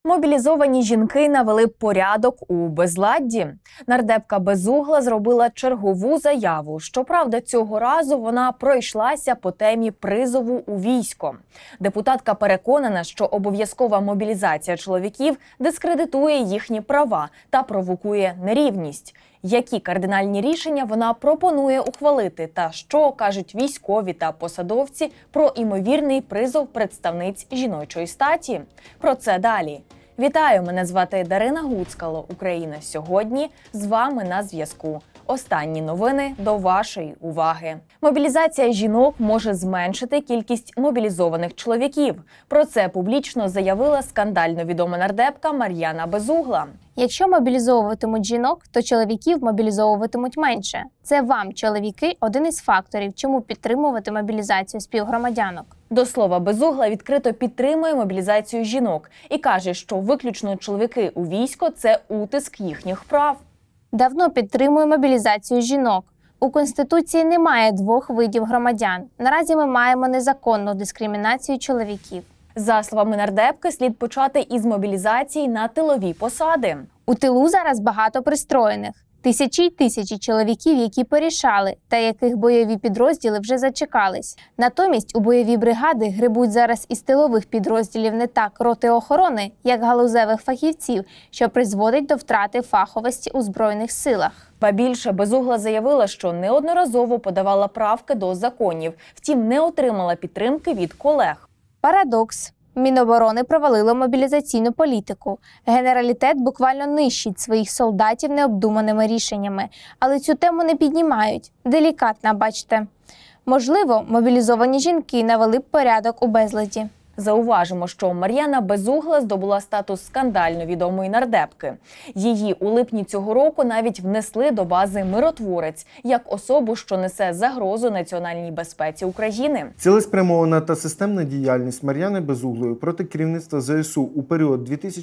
Мобілізовані жінки навели порядок у безладді. Нардепка Безугла зробила чергову заяву. Щоправда, цього разу вона пройшлася по темі призову у військо. Депутатка переконана, що обов'язкова мобілізація чоловіків дискредитує їхні права та провокує нерівність. Які кардинальні рішення вона пропонує ухвалити та що кажуть військові та посадовці про імовірний призов представниць жіночої статі? Про це далі. Вітаю, мене звати Дарина Гуцкало. Україна сьогодні. З вами на зв'язку. Останні новини до вашої уваги. Мобілізація жінок може зменшити кількість мобілізованих чоловіків. Про це публічно заявила скандально відома нардепка Мар'яна Безугла. Якщо мобілізовуватимуть жінок, то чоловіків мобілізовуватимуть менше. Це вам, чоловіки, один із факторів, чому підтримувати мобілізацію співгромадянок. До слова, Безугла відкрито підтримує мобілізацію жінок і каже, що виключно чоловіки у військо – це утиск їхніх прав. Давно підтримую мобілізацію жінок. У Конституції немає двох видів громадян. Наразі ми маємо незаконну дискримінацію чоловіків. За словами нардепки, слід почати із мобілізації на тилові посади. У тилу зараз багато пристроєних. Тисячі й тисячі чоловіків, які порішали, та яких бойові підрозділи вже зачекались. Натомість у бойові бригади грибуть зараз із тилових підрозділів не так роти охорони, як галузевих фахівців, що призводить до втрати фаховості у Збройних силах. Ба більше, Безугла заявила, що неодноразово подавала правки до законів, втім не отримала підтримки від колег. Парадокс. Міноборони провалило мобілізаційну політику. Генералітет буквально нищить своїх солдатів необдуманими рішеннями. Але цю тему не піднімають. Делікатна, бачите. Можливо, мобілізовані жінки навели б порядок у безладі. Зауважимо, що Мар'яна Безугла здобула статус скандально відомої нардепки. Її у липні цього року навіть внесли до бази «Миротворець» як особу, що несе загрозу національній безпеці України. Цілеспрямована та системна діяльність Мар'яни Безуглої проти керівництва ЗСУ у період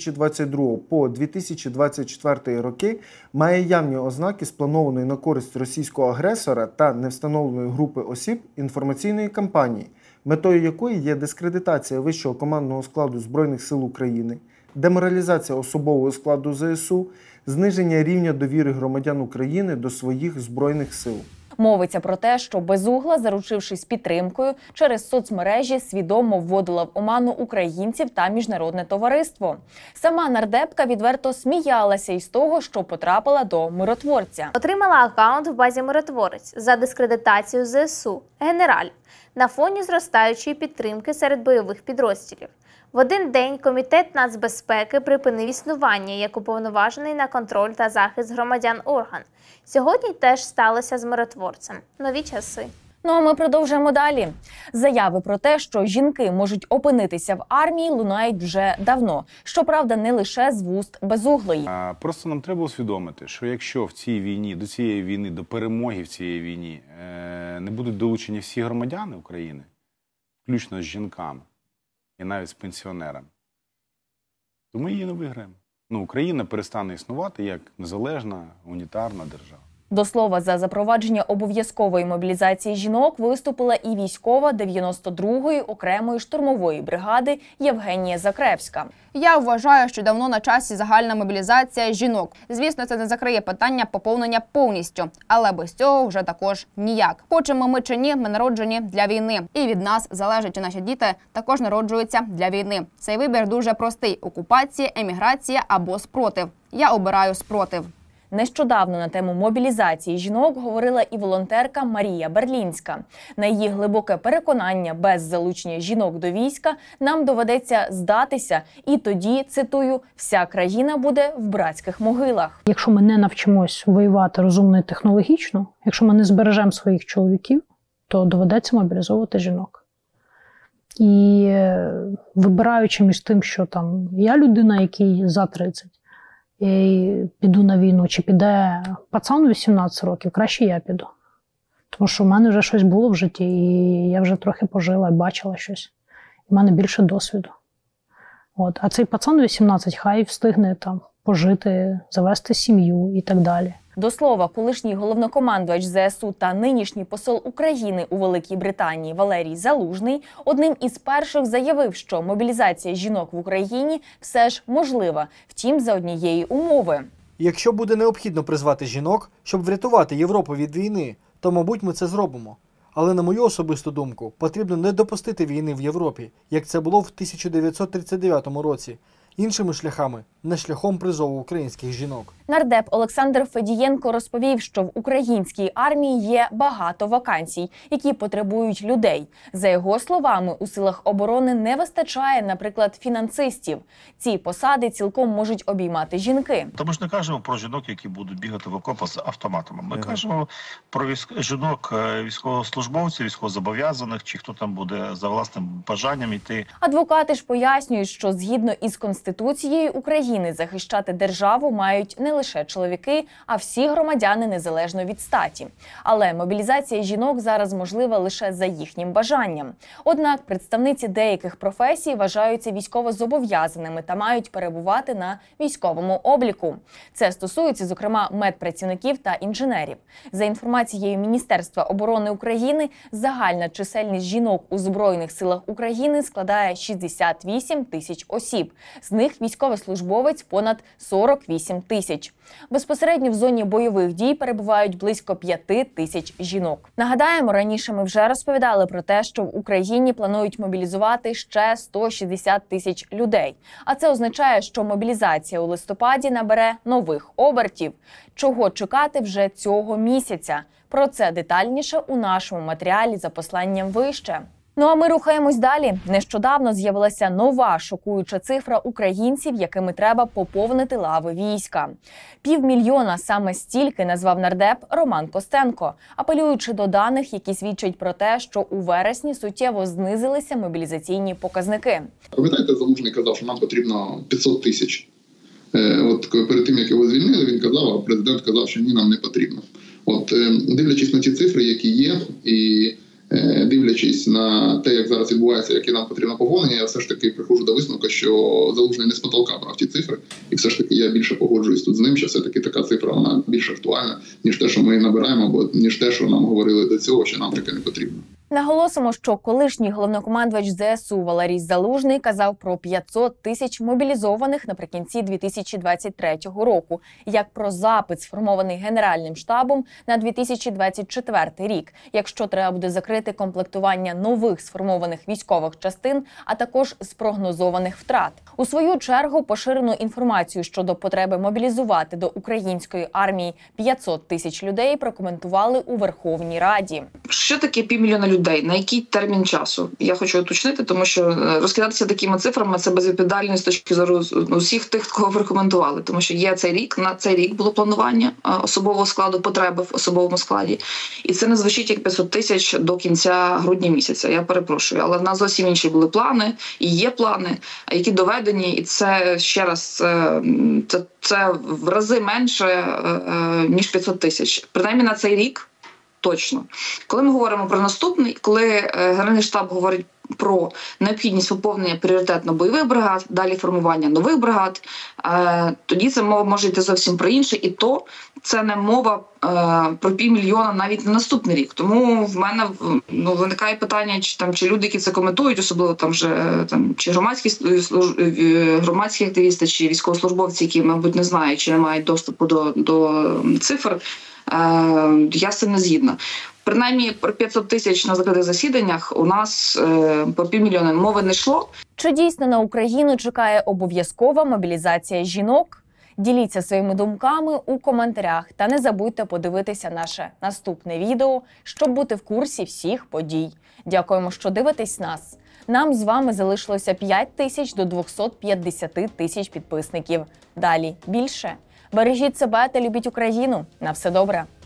2022 по 2024 роки має явні ознаки спланованої на користь російського агресора та невстановленої групи осіб інформаційної кампанії, метою якої є дискредитація вищого командного складу Збройних сил України, деморалізація особового складу ЗСУ, зниження рівня довіри громадян України до своїх Збройних сил. Мовиться про те, що Безугла, заручившись підтримкою, через соцмережі свідомо вводила в оману українців та міжнародне товариство. Сама нардепка відверто сміялася із того, що потрапила до «Миротворця». Отримала аккаунт в базі «Миротворець» за дискредитацію ЗСУ, генераль, на фоні зростаючої підтримки серед бойових підрозділів. В один день Комітет нацбезпеки припинив існування як уповноважений на контроль та захист громадян орган. Сьогодні теж сталося з «Миротворцем». Нові часи. Ну а ми продовжуємо далі. Заяви про те, що жінки можуть опинитися в армії, лунають вже давно. Щоправда, не лише з вуст Безуглої. Просто нам треба усвідомити, що якщо в цій війні, до цієї війни, до перемоги в цій війні не будуть долучені всі громадяни України, включно з жінками і навіть з пенсіонерами, то ми її не виграємо. Україна перестане існувати як незалежна, унітарна держава. До слова, за запровадження обов'язкової мобілізації жінок виступила і військова 92-ї окремої штурмової бригади Євгенія Закревська. Я вважаю, що давно на часі загальна мобілізація жінок. Звісно, це не закриє питання поповнення повністю, але без цього вже також ніяк. Хочемо ми чи ні, ми народжені для війни. І від нас залежить, чи наші діти також народжуються для війни. Цей вибір дуже простий – окупація, еміграція або спротив. Я обираю спротив. Нещодавно на тему мобілізації жінок говорила і волонтерка Марія Берлінська. На її глибоке переконання, без залучення жінок до війська нам доведеться здатися, і тоді, цитую, «вся країна буде в братських могилах». Якщо ми не навчимось воювати розумно і технологічно, якщо ми не збережемо своїх чоловіків, то доведеться мобілізовувати жінок. І вибираючи між тим, що там я людина, якій за 30, і піду на війну, чи піде пацан 18 років, краще я піду. Тому що в мене вже щось було в житті, і я вже трохи пожила, бачила щось. І в мене більше досвіду. А цей пацан 18 хай встигне там пожити, завести сім'ю і так далі. До слова, колишній головнокомандувач ЗСУ та нинішній посол України у Великій Британії Валерій Залужний одним із перших заявив, що мобілізація жінок в Україні все ж можлива, втім за однієї умови. Якщо буде необхідно призвати жінок, щоб врятувати Європу від війни, то, мабуть, ми це зробимо. Але, на мою особисту думку, потрібно не допустити війни в Європі, як це було в 1939 році. Іншими шляхами, не шляхом призову українських жінок. Нардеп Олександр Федієнко розповів, що в українській армії є багато вакансій, які потребують людей. За його словами, у силах оборони не вистачає, наприклад, фінансистів. Ці посади цілком можуть обіймати жінки. Та ми ж не кажемо про жінок, які будуть бігати в окопах з автоматами. Ми кажемо про жінок, військовослужбовців, військовозобов'язаних, чи хто там буде за власним бажанням йти. Адвокати ж пояснюють, що згідно із Конституцією України захищати державу мають не лише чоловіки, а всі громадяни незалежно від статі. Але мобілізація жінок зараз можлива лише за їхнім бажанням. Однак представниці деяких професій вважаються військовозобов'язаними та мають перебувати на військовому обліку. Це стосується, зокрема, медпрацівників та інженерів. За інформацією Міністерства оборони України, загальна чисельність жінок у Збройних силах України складає 68 тисяч осіб. З них військовослужбовець понад 48 тисяч. Безпосередньо в зоні бойових дій перебувають близько 5 тисяч жінок. Нагадаємо, раніше ми вже розповідали про те, що в Україні планують мобілізувати ще 160 тисяч людей. А це означає, що мобілізація у листопаді набере нових обертів. Чого чекати вже цього місяця? Про це детальніше у нашому матеріалі за посиланням вище. Ну а ми рухаємось далі. Нещодавно з'явилася нова шокуюча цифра українців, якими треба поповнити лави війська. 500 000 саме стільки назвав нардеп Роман Костенко, апелюючи до даних, які свідчать про те, що у вересні суттєво знизилися мобілізаційні показники. Пам'ятаєте, Залужний казав, що нам потрібно 500 тисяч. От перед тим, як його звільнили, він казав, а президент казав, що ні, нам не потрібно. От дивлячись на ті цифри, які є, і дивлячись на те, як зараз відбувається, яке нам потрібно поповнення, я все ж таки приходжу до висновку, що Залужний не з потолка брав ті цифри. І все ж таки я більше погоджуюсь тут з ним, що все-таки така цифра, вона більш актуальна, ніж те, що ми набираємо, або ніж те, що нам говорили до цього, що нам таке не потрібно. Наголосимо, що колишній головнокомандувач ЗСУ Валерій Залужний казав про 500 тисяч мобілізованих наприкінці 2023 року, як про запит, сформований Генеральним штабом на 2024 рік, якщо треба буде закрити комплектування нових сформованих військових частин, а також з прогнозованих втрат. У свою чергу поширену інформацію щодо потреби мобілізувати до української армії 500 тисяч людей прокоментували у Верховній Раді. Що таке 500 000 людей? На який термін часу? Я хочу уточнити, тому що розкидатися такими цифрами – це безвідповідально з точки зору усіх тих, кого рекомендували. Тому що є цей рік, на цей рік було планування особового складу, потреби в особовому складі. І це не звучить як 500 тисяч до кінця грудня місяця, я перепрошую. Але в нас зовсім інші були плани, і є плани, які доведені, і це, ще раз, це в рази менше, ніж 500 тисяч. Принаймні на цей рік точно. Коли ми говоримо про наступний, коли Генеральний штаб говорить про необхідність поповнення пріоритетно бойових бригад, далі формування нових бригад, тоді це мова може йти зовсім про інше, і то це не мова про 500 000 навіть на наступний рік. Тому в мене виникає питання, чи люди, які це коментують, особливо чи громадські активісти, чи військовослужбовці, які, мабуть, не знають, чи не мають доступу до цифр, я з цим не згідна. Принаймні, про 500 тисяч на закритих засіданнях у нас по 500 000 мови не йшло. Чи дійсно на Україну чекає обов'язкова мобілізація жінок? Діліться своїми думками у коментарях та не забудьте подивитися наше наступне відео, щоб бути в курсі всіх подій. Дякуємо, що дивитесь нас. Нам з вами залишилося 5 тисяч до 250 тисяч підписників. Далі більше. Бережіть себе та любіть Україну. На все добре.